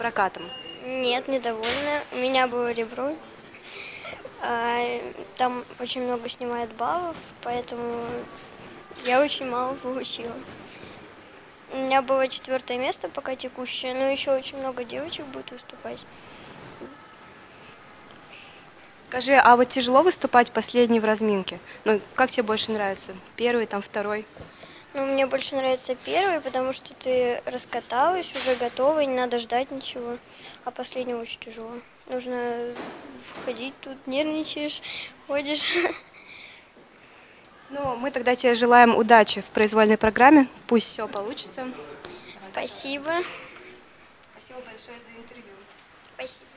прокатом? Нет, недовольна. У меня было ребро. Там очень много снимают баллов, поэтому я очень мало получила. У меня было 4-е место пока текущее, но еще очень много девочек будет выступать. Скажи, а вот тяжело выступать последний в разминке? Ну, как тебе больше нравится? Первый, там, второй? Ну, мне больше нравится первый, потому что ты раскаталась, уже готова, и не надо ждать ничего. А последний очень тяжело. Нужно входить тут, нервничаешь, ходишь. Ну, мы тогда тебе желаем удачи в произвольной программе. Пусть все получится. Спасибо. Спасибо большое за интервью. Спасибо.